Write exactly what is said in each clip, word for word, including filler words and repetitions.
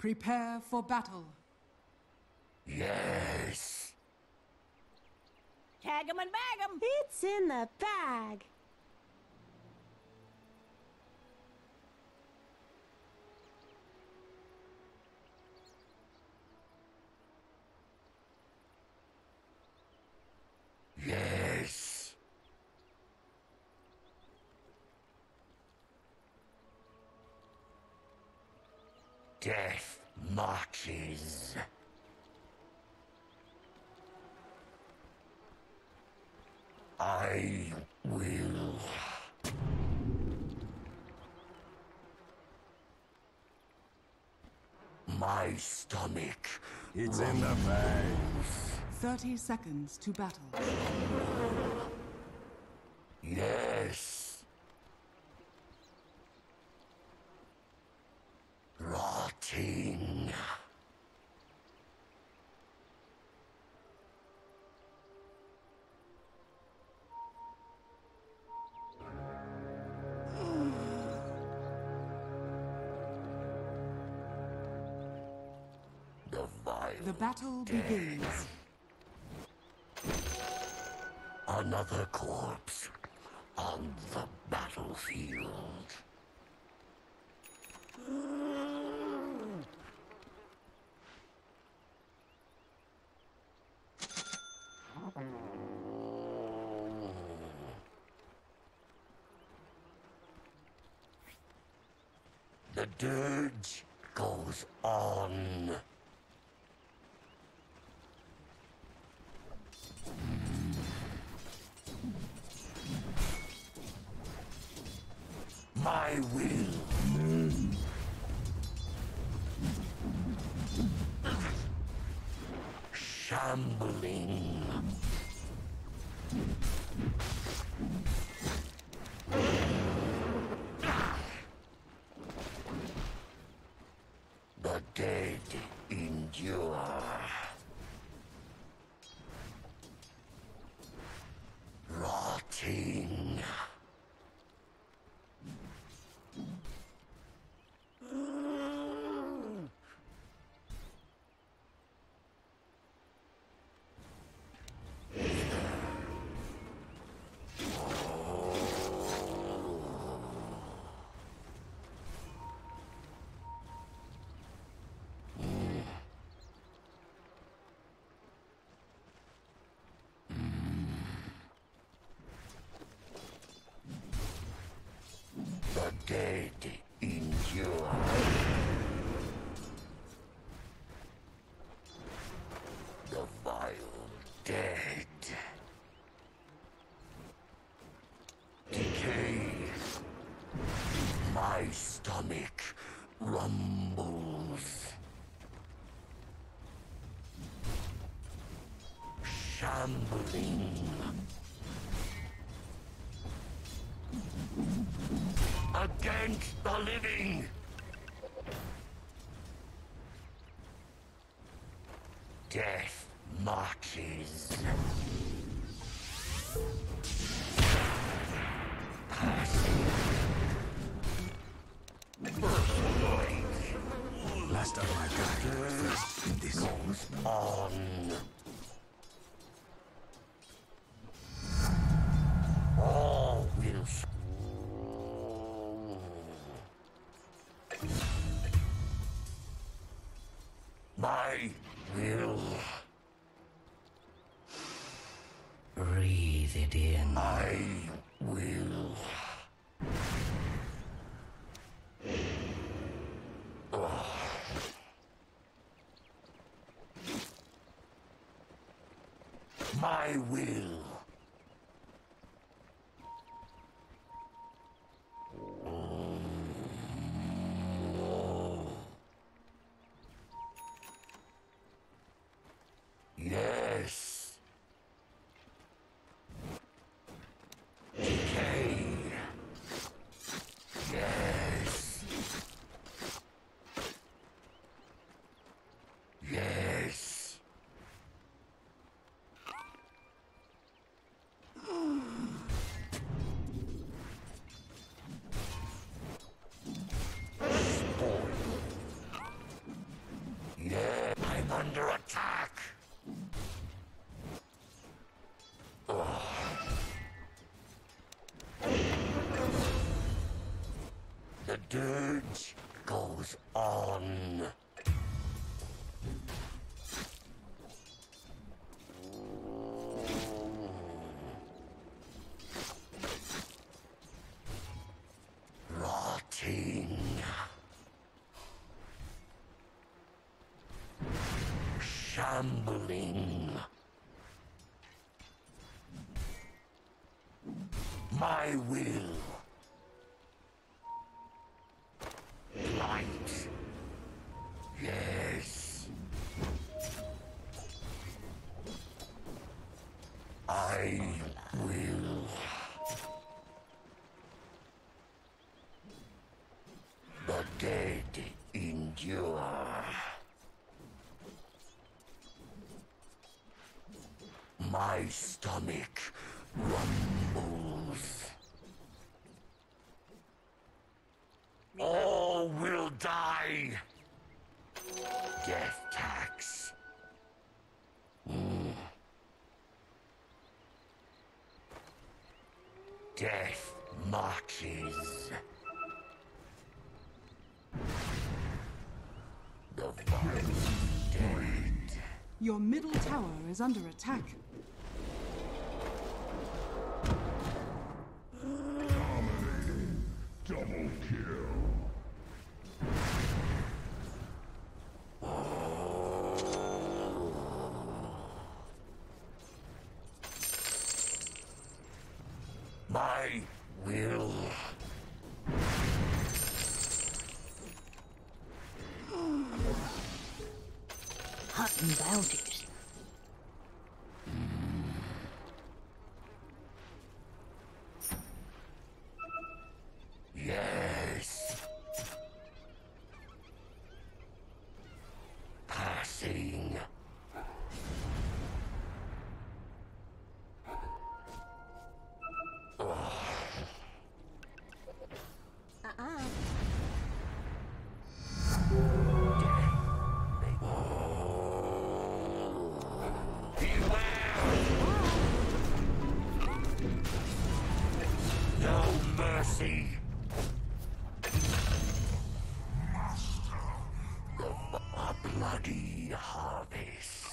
Prepare for battle. Yes. Tag 'em and bag 'em. It's in the bag. Yes. Death marches. I will. My stomach. It's in the bag. thirty seconds to battle. Yes. Rotting. The vile. The battle death. begins. Another corpse on the battlefield. The dirge goes on. My will. Shambling. The dead endure. Rotting. The dead endure. The vile dead. Decay. My stomach rumbles. Shambling. Against the living! Death marches. Last of my kind. First in this. Goes on. All will My will. Breathe it in. I will. My will. Yes. Decay. Yes. Yes. under attack. The dirge goes on. Rotting. Shambling. My will. Light. Yes. I will. The dead endure. My stomach rumbles. All will die. Death tax. Mm. Death marches. The violent dead. Your middle tower is under attack. Double kill. My will. Hot and bounties. Yes. Passing. Uh-uh. No mercy. The a bloody harvest.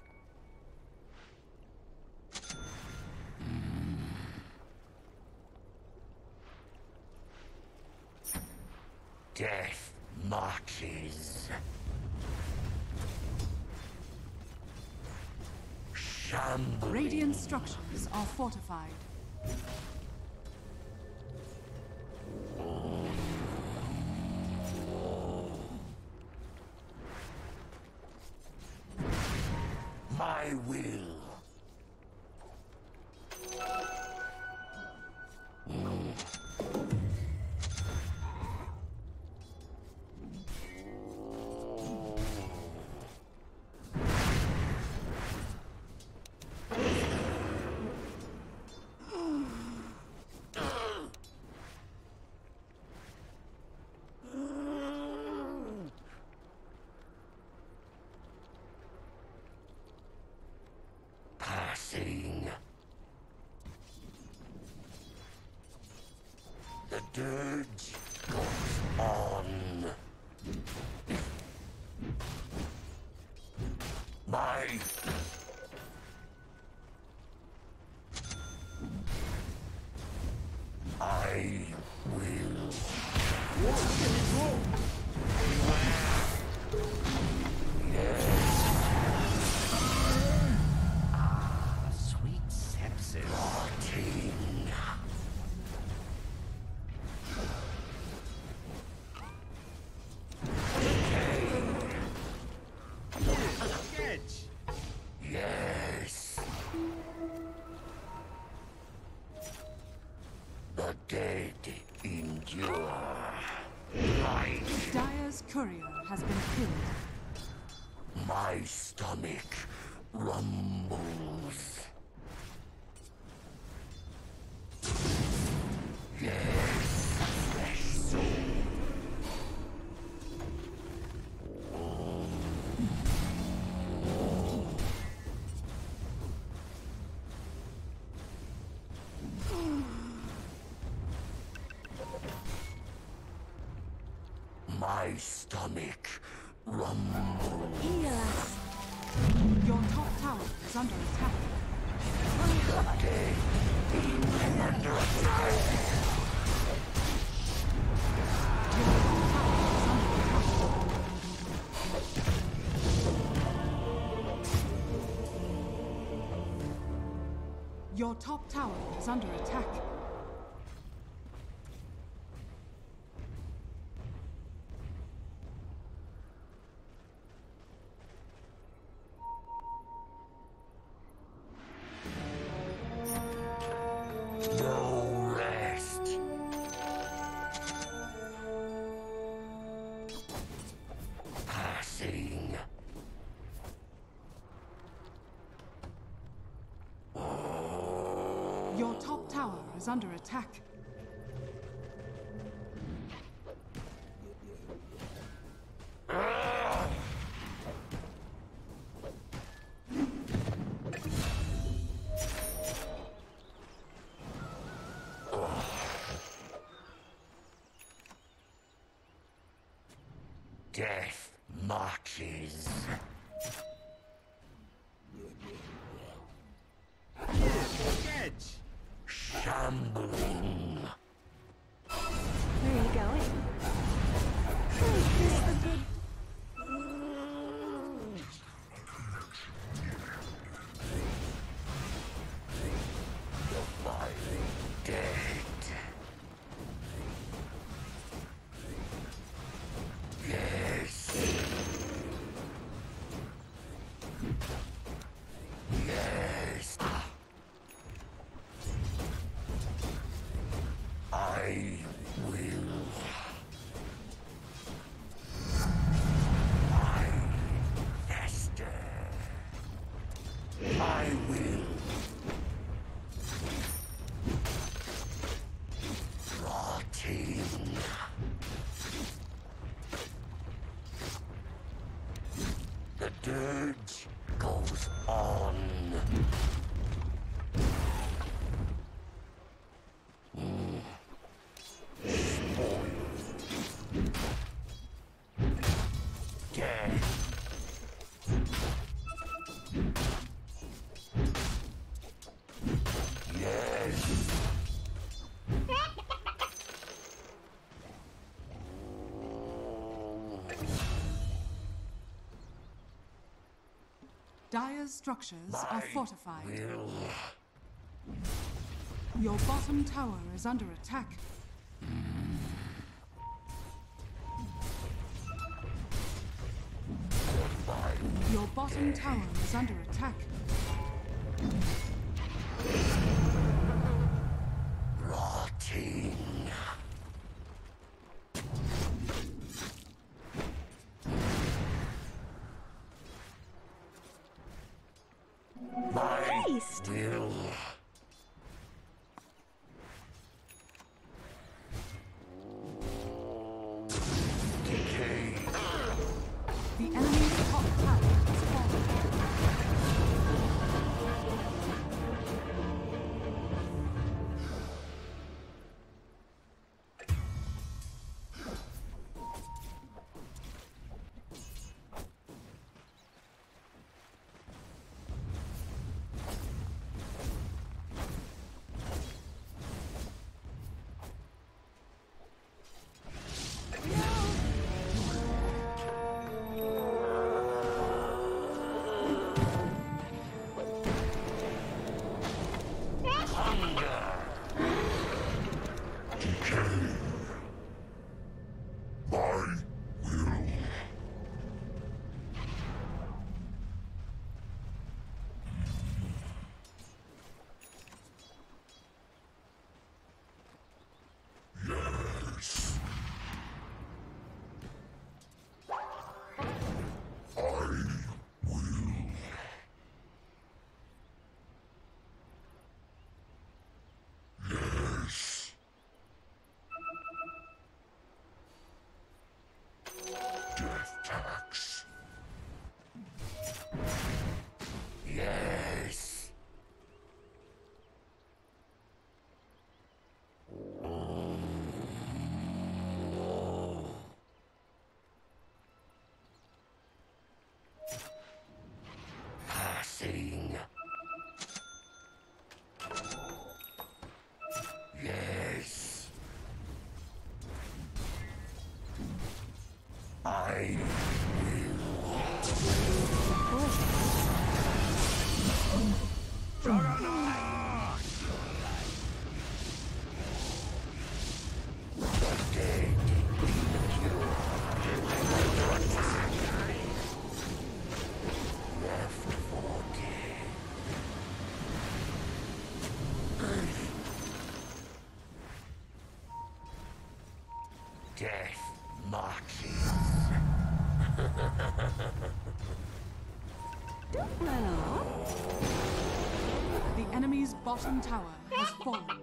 Death marches. Shambling. Radiant structures are fortified. My will. Passing. The dirge goes on. My I will. Sweet sepsis. Rotting. Sketch. Yes. The dead endure. Light. Dire's courier has been killed. My stomach rumbles. Yes, fresh soul. My stomach rumbles. Yes. Your top tower is under attack. Your top tower is under attack. No rest. Passing. Your top tower is under attack. Death marches. Edge. Shambling. Where are you going? Is this the good? Dead. Yes. Yes. I will. I fester. I will. Rotting. The dirge goes on. Mm. Spoiled. Death. Yes. Dire's structures are I fortified. will. Your bottom tower is under attack. Your bottom tower is under attack. Rotting. My Haste. will. Decay. The enemy's top tower has fallen. My death marches. Don't run off. The enemy's bottom tower has fallen.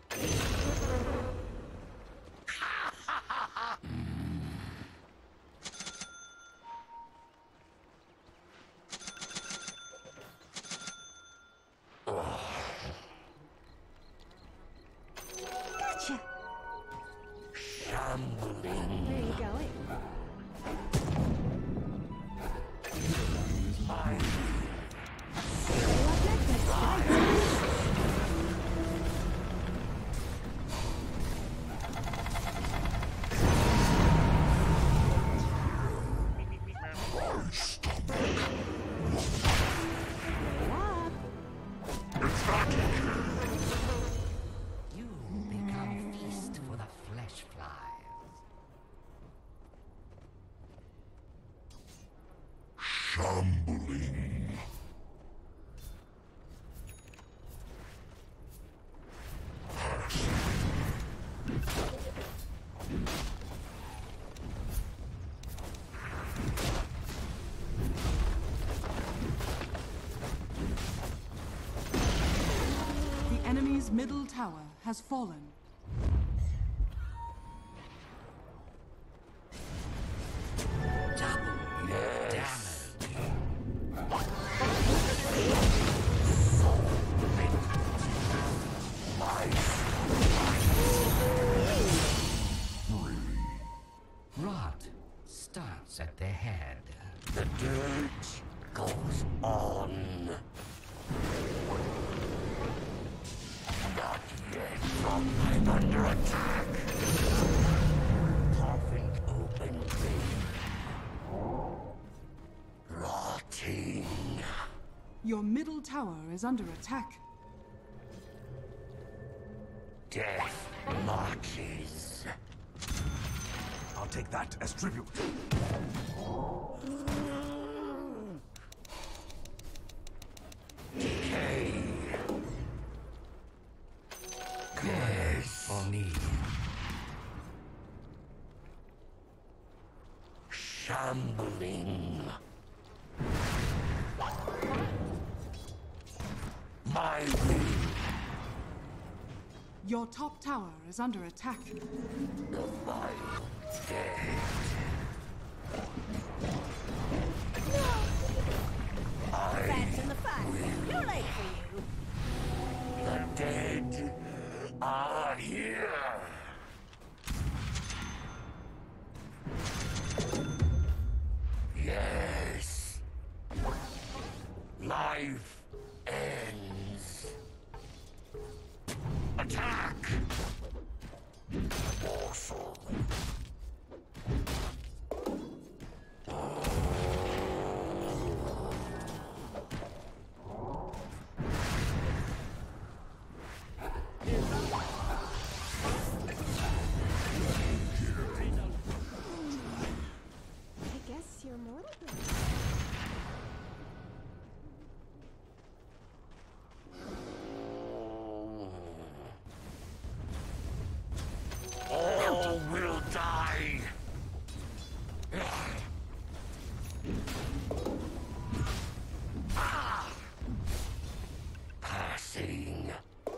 Gotcha. Shambling. Where are you going? My What next? Next time. You become feast for the flesh flies. shambling. The enemy's middle tower has fallen. Double your damage. Rot starts at the head. The dirt goes on. Not yet, from I'm under attack. Coughing openly. Rotting. Your middle tower is under attack. Death marches. I'll take that as tribute. Decay. Good for me. Shambling. My will. Your top tower is under attack. The vile dead. Fats in the fire. Too late for you. The dead are here. Yes. Life ends. Attack. Morsel. I guess you're mortal then. All will die. Ah! Passing.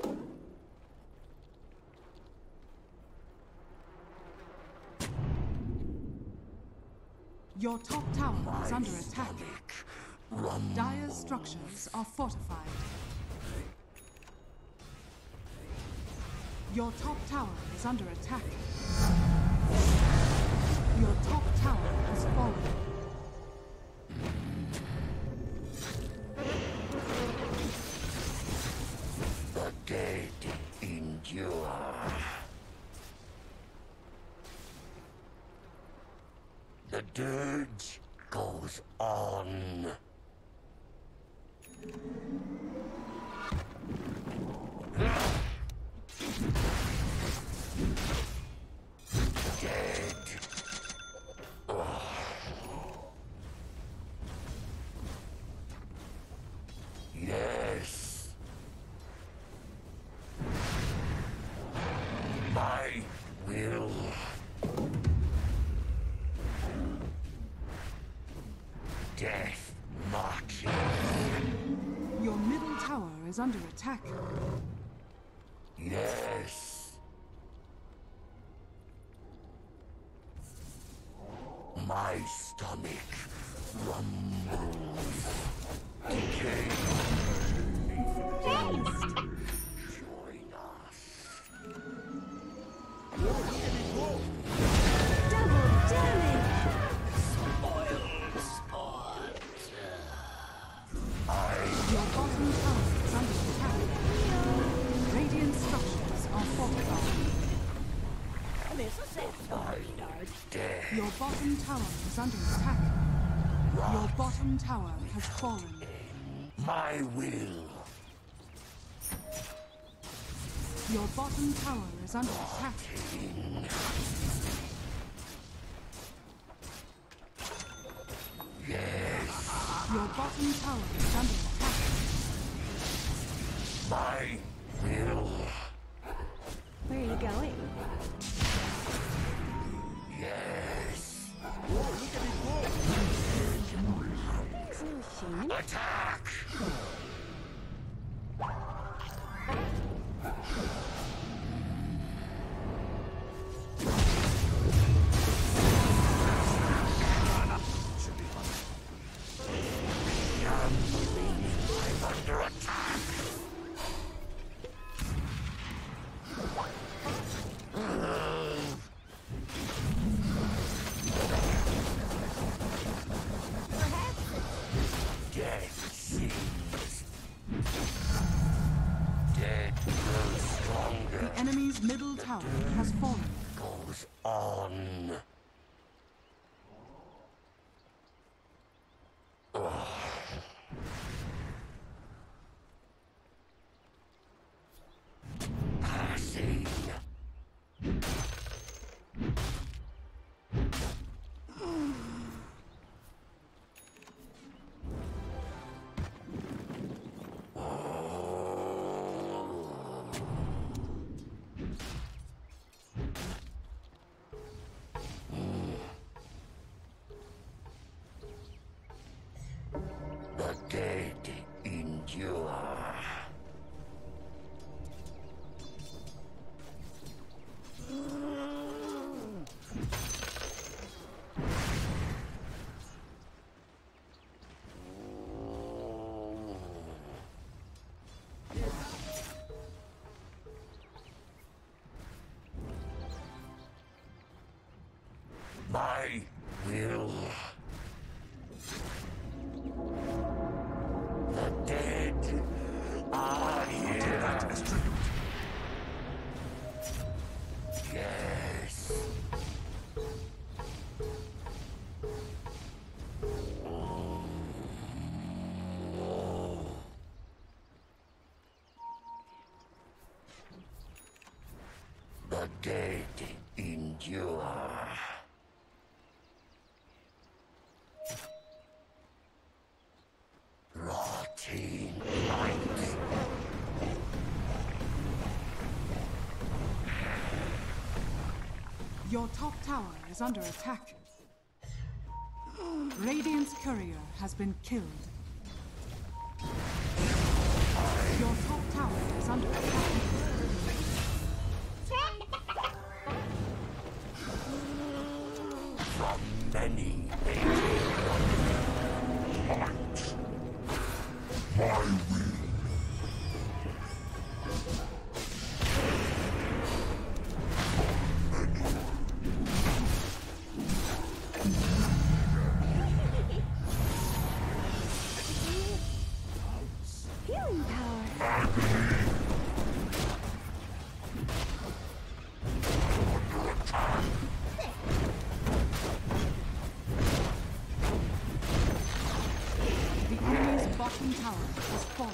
Your top tower is My under attack. stomach rumbles. Dire structures are fortified. Your top tower is under attack. Your top tower has fallen. The dead endure. The dirt Purge goes on. Dead. Oh. Yes. My will. Death marching. Your middle tower is under attack. Yes. My stomach rumbles. Decay. Join us. Double damage! Your bottom tower is under attack. Radiant structures are fortified. This'll set some start. Death. Your bottom tower is under attack. Your bottom tower has fallen. My will. Your bottom tower is under attack. Yes. Your bottom tower is under attack. My will. Where are you going? Yes. Machine? Attack. I'm under attack. Death sings. Dead grows stronger. The enemy's middle tower has fallen. Goes on. Passing. The dead endure. My will. The dead are here. That is tribute. Yes. The dead endure. Rotting light. Your top tower is under attack. Radiant's courier has been killed. Your top tower is under attack. From many light. My will. Healing power. Under attack. bottom tower has fallen.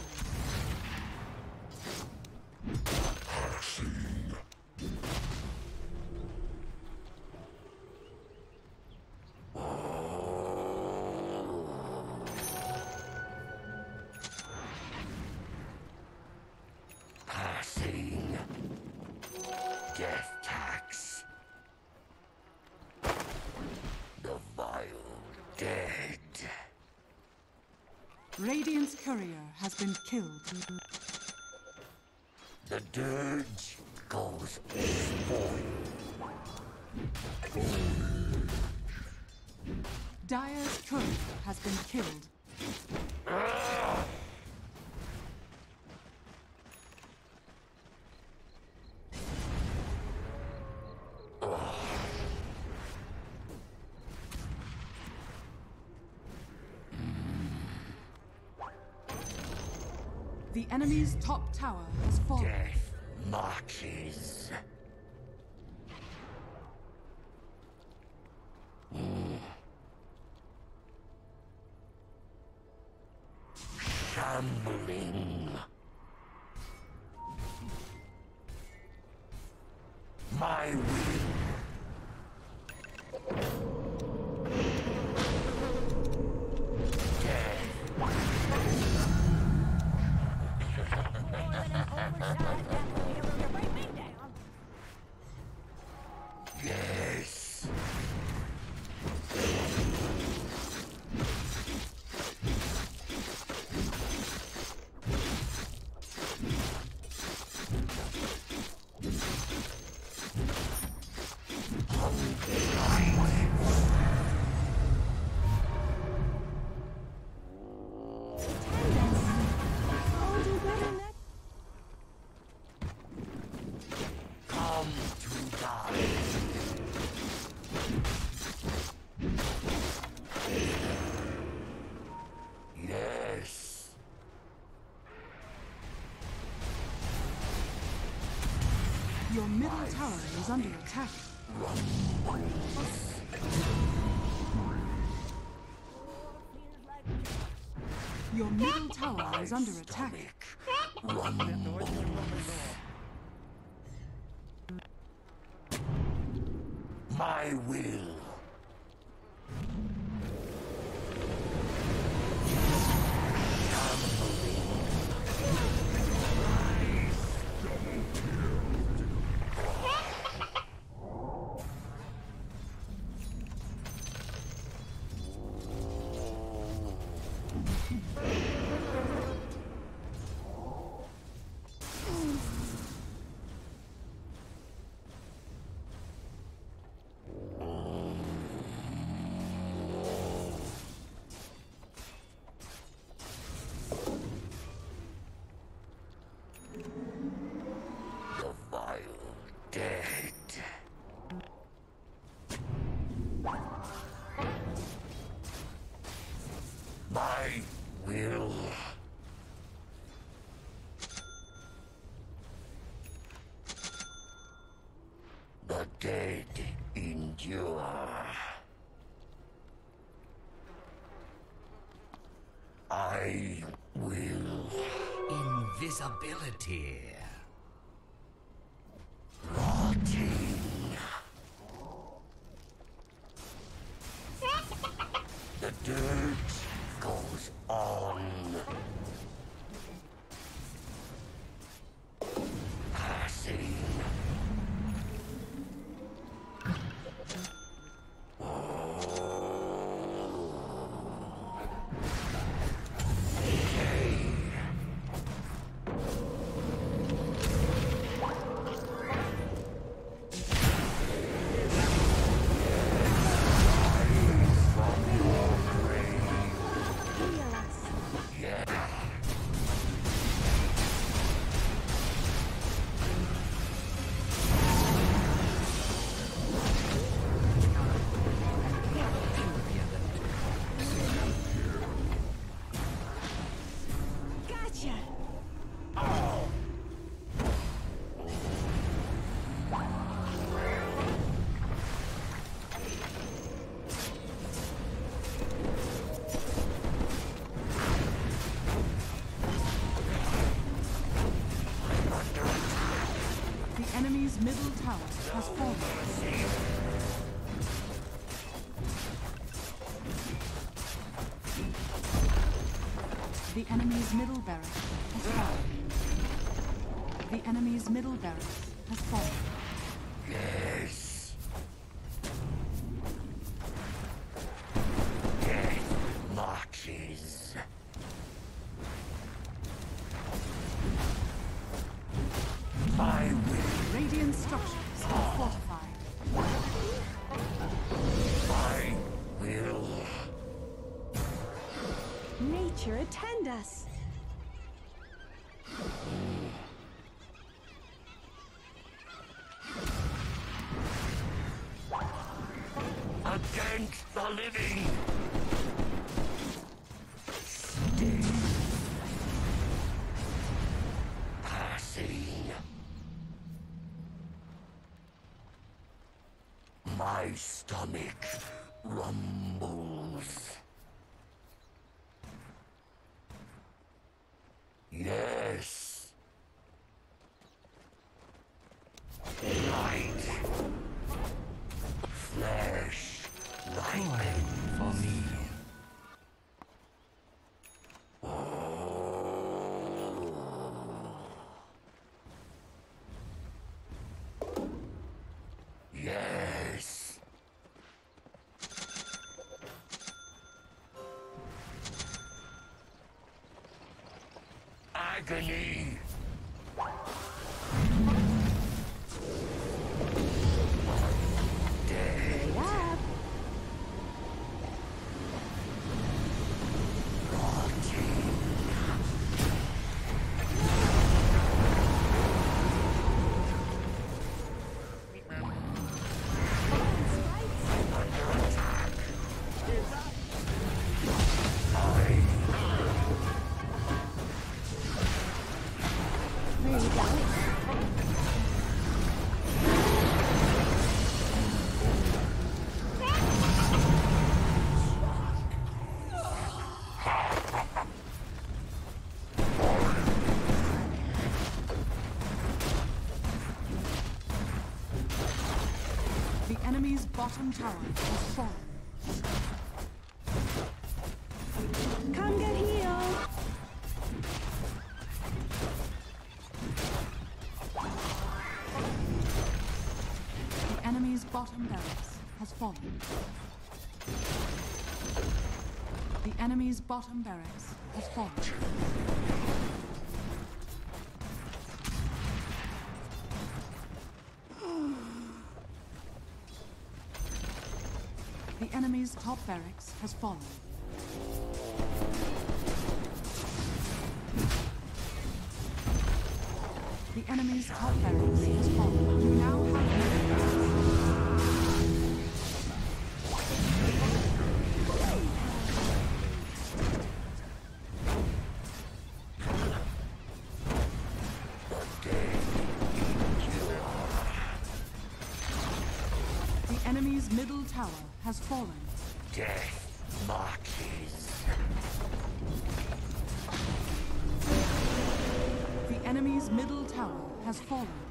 Passing. Death tax. The vile dead. Radiant's courier has been killed. The dirge goes spoil. Dire's courier has been killed. The enemy's top tower has fallen. Death marches. Shambling. My will. More than an oversized amphitheater to bring me down. Yes. Oh, do better next. Come to die. Yes. Your middle tower is under attack. Feels like Your middle tower is under attack. My will. The vile dead. My will. The dead endure. I will. Invisibility. Rotting. The dirt goes on. Passing. Heal us. Yeah. The enemy's middle barracks has fallen. The enemy's middle barracks has fallen. Yes. Death marches. I will. Radiant structures are fortified. I will. Nature attend us. Against the living. Stay. Passing. My stomach rumbles. Yes. Light. Flesh. Light. For me. Yes. Agony. Dead. Up. Rotting. Under attack. I Where are you going? The enemy's bottom tower has fallen. Come get healed. The enemy's bottom barracks has fallen. The enemy's bottom barracks has fallen. The enemy's top barracks has fallen. The enemy's top barracks has fallen. You now have the enemy's middle tower has fallen. death marches. The enemy's middle tower has fallen.